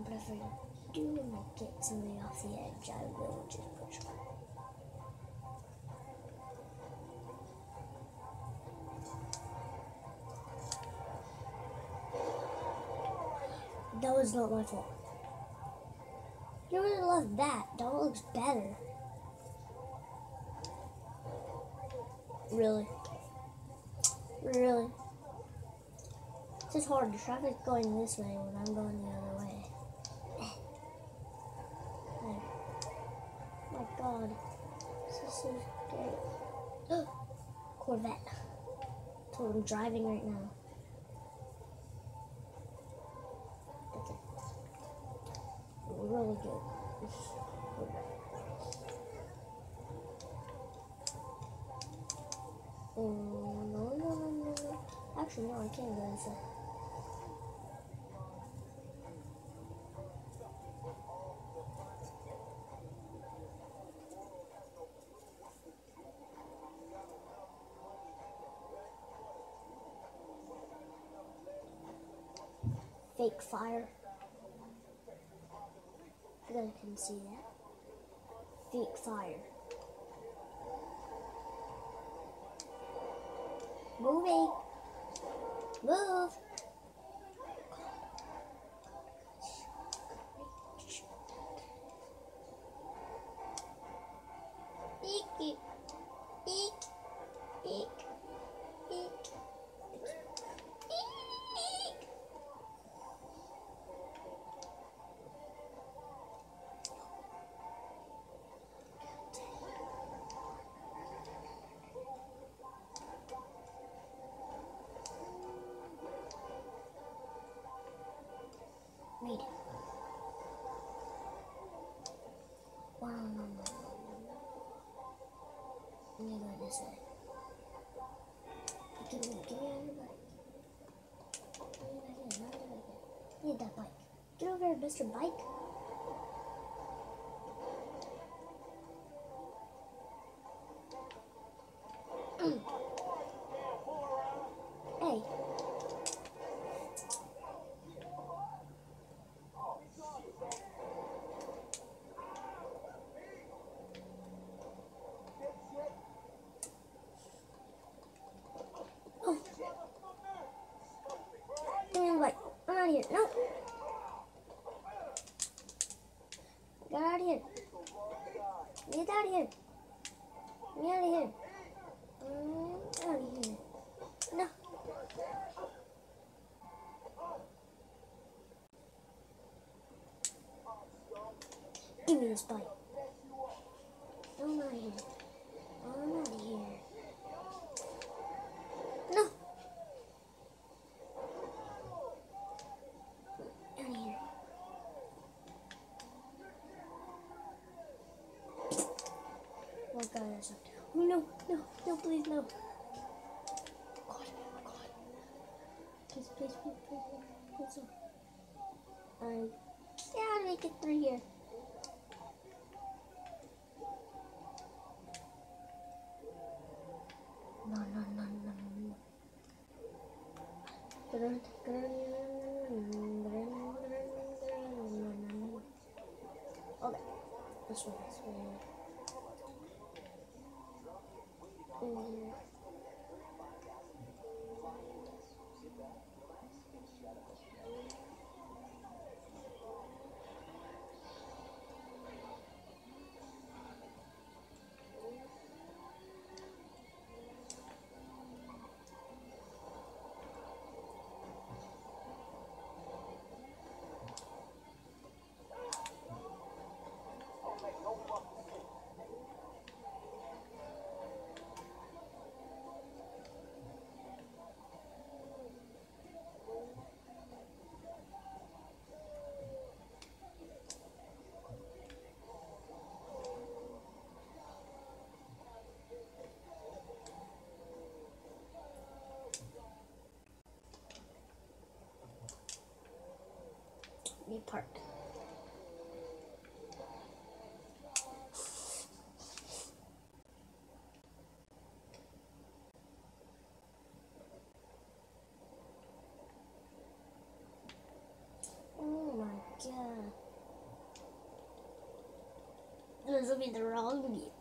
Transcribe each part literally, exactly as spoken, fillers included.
But if I do like get something off the edge, I will just push back. That was not my fault. You really love that. That looks better. Really? Really? It's just hard. The traffic's going this way when I'm going the other way. Oh my god. This is so scary. Corvette. That's what I'm driving right now. That's it. Really good. Oh, no, no, no, no, no. Actually, no, I can't go this way. Fake fire. You guys can see that. Fake fire. Moving. Move. Eek, eek, eek, eek, eek, eek. Read it. Wow, no, no, no. Let me go this way. Give me, give me another bike. Give me back in, another bike. I need that bike. Get over here, Mister Bike. Hey. Oh. Give me the bike. I'm out of here. No. Get out of here. Get out of here. Get out of here. Get out of here. No. Give me this bike. I'm out of here. I'm out of here. No. Out of here. Oh god, that sucked. Oh no, no, no, please, no. God, God. Please, please, please, please, please, please. I gotta make it through here. No, no, no, no, no. Okay, this way, this way. Mm. Need park. Oh my god. This will be the wrong vehicle.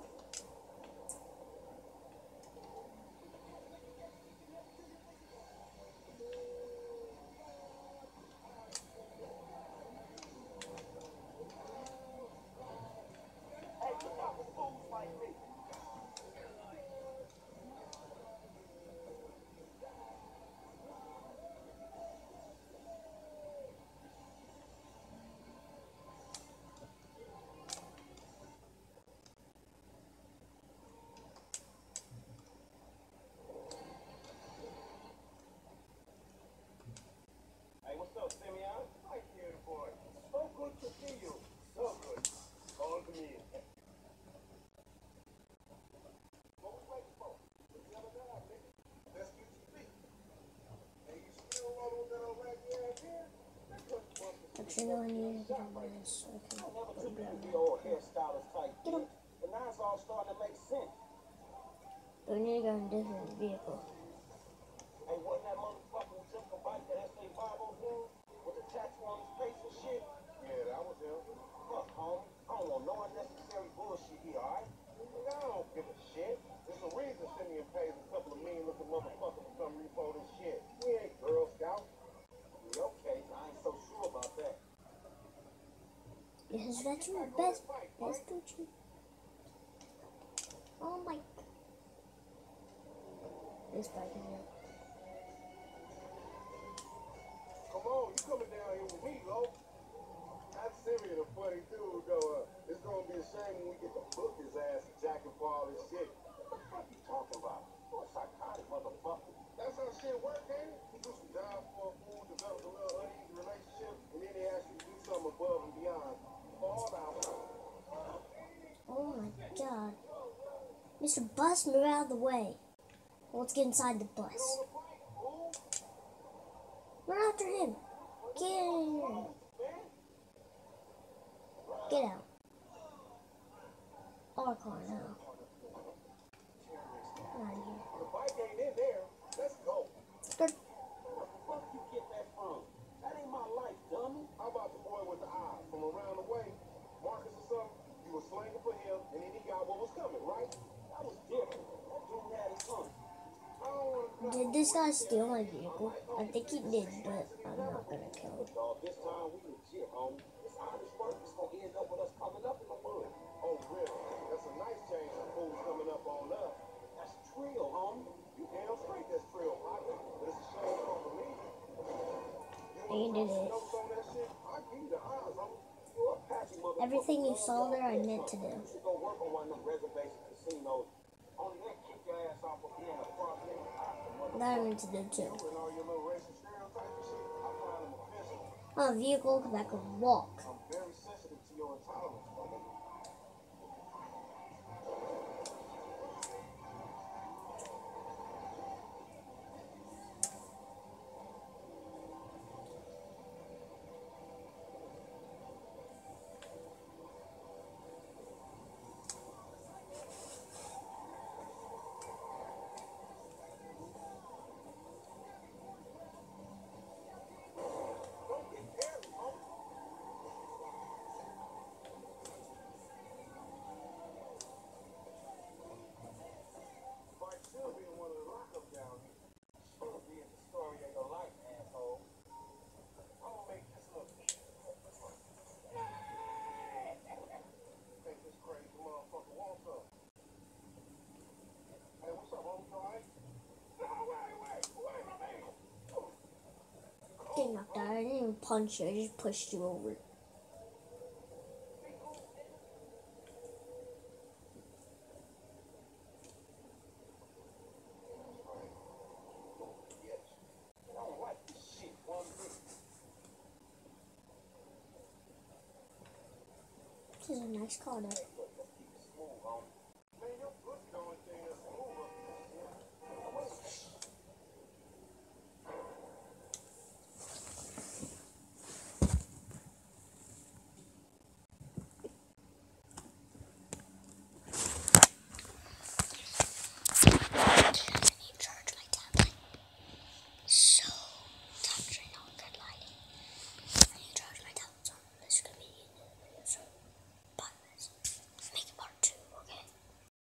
Simeon, I hear the boy. So good to see you. So good. On to me. What was waiting for? The other guy, nigga. Let's get you beat. And you still roll on that old raggedy ass here? Actually, no, I need to get on this. Okay. I never took you to be old hairstylist type. Get him. But now it's all starting to make sense. But we need to go in a different vehicle. Hey, wasn't that motherfucker who took a bike at S A five oh two? With the tattoo on his face and shit? Yeah, that was him. Fuck, homie. I don't want no unnecessary bullshit here, alright? Nigga, I don't give a shit. There's a reason Simeon pays a couple of mean looking motherfuckers to come repo this shit. We ain't Girl Scouts. In your case, I ain't so sure about that. Yes, that's your best, best coach. Oh my. This bike is it. Come on, you coming down here with me, Lo. That's Simeon, a funny dude, though. Uh, it's gonna be a shame when we get to book his ass and jack him for all this shit. What the fuck you talking about? You're a psychotic motherfucker. That's how shit work, ain't it? You do some job for a fool, develop a little uneasy relationship, and then they ask you to do something above and beyond. For all the outcome. Oh my god. Mister Bus, move out of the way. Let's get inside the bus. Run after him. Get in here. Get out. Our car now. Get out of here. The bike ain't in there. Let's go. Skirt. Where the fuck you get that from? That ain't my life, dummy. How about the boy with the eye from around the way? Marcus or something? You were slanging for him, and then he got what was coming, right? That was different. That dude had his son. Did this guy steal my vehicle? I think he did, but I'm not gonna kill him. Dog, this time we legit, homie. This honest work is gonna end up with us coming up in the mud. Oh, really? That's a nice change of fools coming up on us. That's trill, homie. You damn straight that's trill, partner. But it's a shame for me. He did it. Everything you saw there, I meant to do. You should go work on one of them reservation casinos. Only that kick your ass off of being a front end. That I meant to do too. And all your little racist stereotypes and shit, I find them offensive. On a vehicle that could walk. I'm very sensitive to your intolerance, my nigga. Getting knocked out. I didn't even punch you. I just pushed you over. This is a nice car there.